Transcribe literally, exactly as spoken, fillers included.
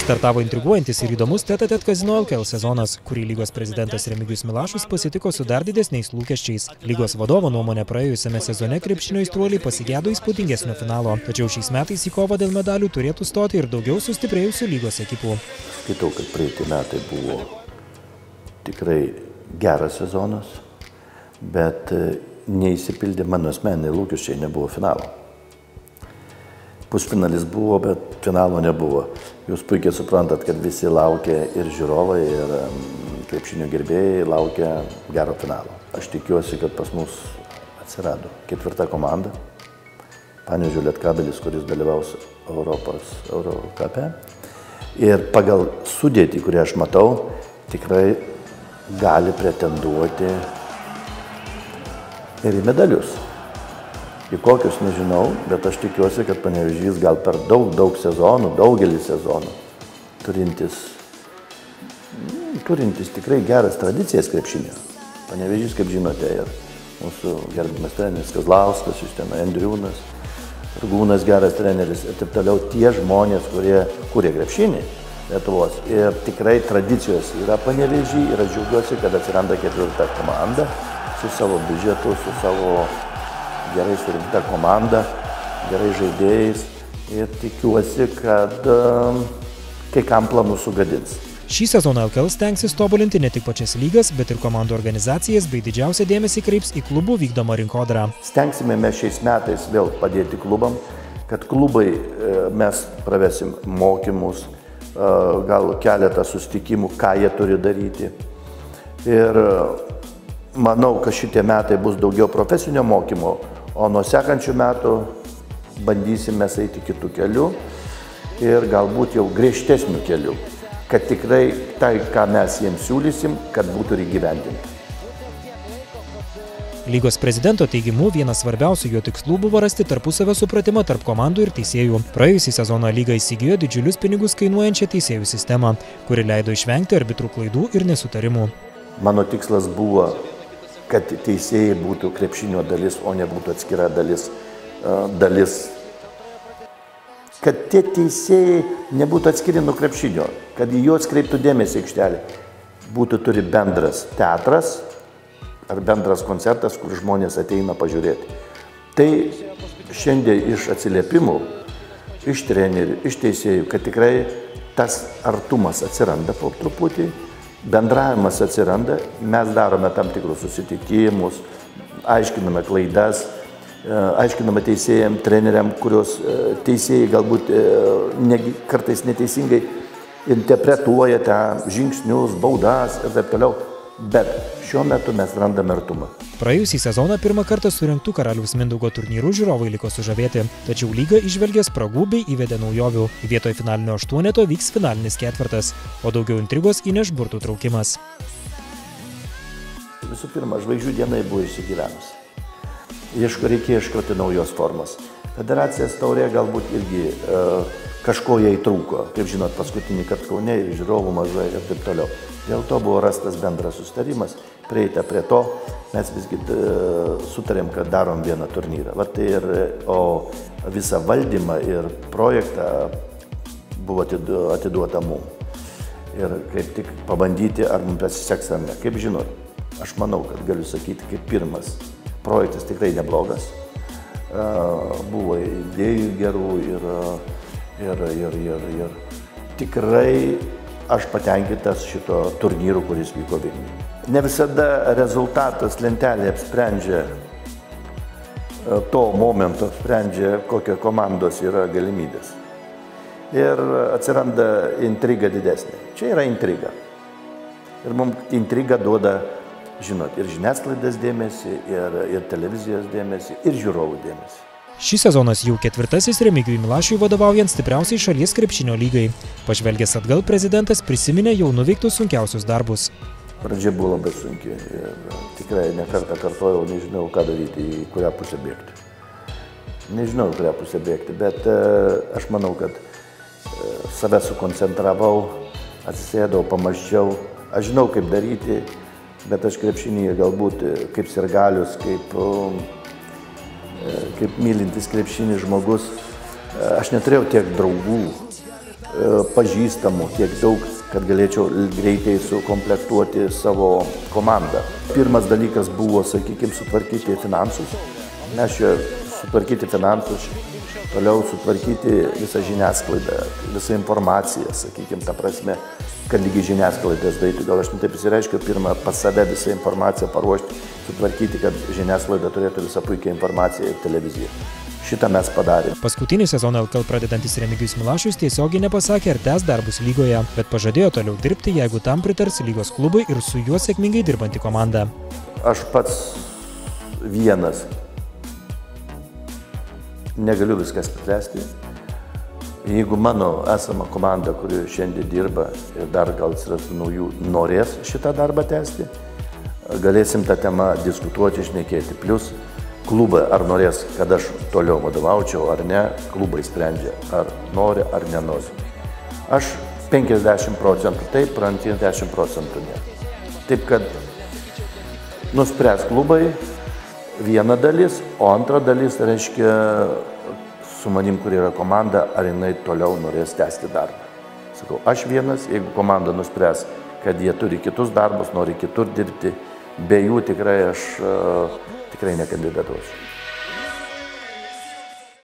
Startavo intriguojantis ir įdomus tete-a-tete Kazino L K L sezonas, kurį lygos prezidentas Remigijus Milašius pasitiko su dar didesniais lūkesčiais. Lygos vadovo nuomonė praėjusiame sezone krepšinio aistruoliai pasigėdo įspūdingesnio finalo, tačiau šiais metais į kovą dėl medalių turėtų stoti ir daugiau sustiprėjusių lygos ekipų. Skaitau, kad praeiti metai buvo tikrai geras sezonas, bet neįsipildė mano asmeniniai lūkesčiai, nebuvo finalo. Pusfinalis buvo, bet finalo nebuvo. Jūs puikiai suprantat, kad visi laukia ir žiūrovai, ir krepšinio gerbėjai laukia gero finalo. Aš tikiuosi, kad pas mus atsirado ketvirta komanda, Panevėžio Lietkabelis, kuris dalyvaus Europos Eurokape. Ir pagal sudėtį, kurią aš matau, tikrai gali pretenduoti ir į medalius. Į kokius nežinau, bet aš tikiuosi, kad Panevėžys gal per daug, daug sezonų, daugelį sezonų, turintis, turintis tikrai geras tradicijas krepšinio. Panevėžys, kaip žinote, ir mūsų gerbiamas treneris Kazlauskas, iš ten Andriūnas, Rugūnas geras treneris ir taip toliau, tie žmonės, kurie kūrė krepšinį Lietuvos. Ir tikrai tradicijos yra Panevėžy ir aš džiaugiuosi, kad atsiranda ketvirta komanda su savo biudžetu, su savo gerai surinkta komanda, gerai žaidėjais ir tikiuosi, kad um, kai kam planų sugadins. Šį sezoną L K L stengsis tobulinti ne tik pačias lygas, bet ir komandų organizacijas bei didžiausią dėmesį kreips į klubų vykdomą rinkodarą. Stengsime mes šiais metais vėl padėti klubam, kad klubai mes pravesim mokymus, gal keletą susitikimų, ką jie turi daryti. Ir manau, kad šitie metai bus daugiau profesinio mokymo, o nuo sekančių metų bandysime eiti kitų kelių ir galbūt jau griežtesnių kelių, kad tikrai tai, ką mes jiems siūlysim, kad būtų įgyvendinta. Lygos prezidento teigimu, vienas svarbiausių jo tikslų buvo rasti tarpusavio supratimą tarp komandų ir teisėjų. Praėjusį sezoną lyga įsigijo didžiulius pinigus kainuojančią teisėjų sistemą, kuri leido išvengti arbitrų klaidų ir nesutarimų. Mano tikslas buvo, kad teisėjai būtų krepšinio dalis, o nebūtų atskira dalis. dalis. Kad tie teisėjai nebūtų atskiri nuo krepšinio, kad į juos kreiptų dėmesį aikštelė. Būtų turi bendras teatras ar bendras koncertas, kur žmonės ateina pažiūrėti. Tai šiandien iš atsiliepimų, iš trenerių, iš teisėjų, kad tikrai tas artumas atsiranda po truputį, bendravimas atsiranda, mes darome tam tikrus susitikimus, aiškiname klaidas, aiškiname teisėjam, treneriam, kurios teisėjai galbūt ne, kartais neteisingai interpretuoja tą žingsnius, baudas ir taip toliau, bet šiuo metu mes randame artumą. Praėjusį sezoną pirmą kartą surinktų Karaliaus Mindaugo turnyrų žiūrovai liko sužavėti, tačiau lyga įžvelgė spragų bei įvedė naujovių. Vietoj finalinio aštuoneto vyks finalinis ketvirtas, o daugiau intrigos įneš burtų traukimas. Visų pirma, žvaigždžių dienai buvo išsigyvenusi. Ieško, reikėjo ieškoti naujos formos. Federacijos taurė galbūt irgi e, kažko jai trūko. Kaip žinot, paskutinį kartą Kaune ir žiūrovų mažai ir taip toliau. Dėl to buvo rastas bendras sustarimas. Prieita prie to, mes visgi sutarėm, kad darom vieną turnyrą. Vat ir, o visą valdymą ir projektą buvo atiduota mums. Ir kaip tik pabandyti, ar mums pasiseks ar ne. Kaip žinot, aš manau, kad galiu sakyti, kaip pirmas projektas tikrai neblogas. Buvo idėjų gerų ir, ir, ir, ir, ir tikrai aš patenkintas šito turnyru, kuris vyko Vilniuje. Ne visada rezultatas lentelė apsprendžia, to momento apsprendžia, kokia komandos yra galimybės. Ir atsiranda intriga didesnė. Čia yra intriga. Ir mums intriga duoda, žinot, ir žiniasklaidos dėmesį, ir, ir televizijos dėmesį, ir žiūrovų dėmesį. Šis sezonas jau ketvirtasis Remigijui Milašiui vadovaujant stipriausiai šalies krepšinio lygai. Pažvelgęs atgal, prezidentas prisiminė jau nuveiktus sunkiausius darbus. Pradžia buvo labai sunki ir tikrai ne kartą kartojau, nežinau, ką daryti, į kurią pusę bėgti. Nežinau, į kurią pusę bėgti, bet aš manau, kad save sukoncentravau, atsisėdau, pamaščiau. Aš žinau, kaip daryti, bet aš krepšinyje galbūt kaip sirgalius, kaip, kaip mylintis krepšinį žmogus, aš neturėjau tiek draugų, pažįstamų, tiek daug, kad galėčiau greitai sukomplektuoti savo komandą. Pirmas dalykas buvo, sakykime, sutvarkyti finansus. Mes čia sutvarkyti finansus, toliau sutvarkyti visą žiniasklaidą, visą informaciją, sakykime, ta prasme, kad lygiai žiniasklaidas daryti. Gal aš taip įsireiškiu, pirmą pas save visą informaciją paruošti, sutvarkyti, kad žiniasklaida turėtų visą puikią informaciją ir televiziją. Šitą mes padarėme. Paskutinį sezoną L K L pradedantis Remigijus Milašius tiesiogiai nepasakė, ar tęs darbus lygoje, bet pažadėjo toliau dirbti, jeigu tam pritars lygos klubai ir su juo sėkmingai dirbanti komanda. Aš pats vienas negaliu viską spręsti. Jeigu mano esama komanda, kuri šiandien dirba ir dar gal atsirastų naujų, norės šitą darbą tęsti, galėsim tą temą diskutuoti, šnekėti. Plius klubai ar norės, kad aš toliau vadovaučiau ar ne, klubai sprendžia, ar nori ar nenori. Aš penkiasdešimt procentų taip, penkiasdešimt procentų ne. Taip kad nuspręs klubai viena dalis, o antra dalis reiškia su manim, kur yra komanda, ar jinai toliau norės tęsti darbą. Sakau, aš vienas, jeigu komanda nuspręs, kad jie turi kitus darbus, nori kitur dirbti, be jų tikrai aš tikrai nekandidatuosiu.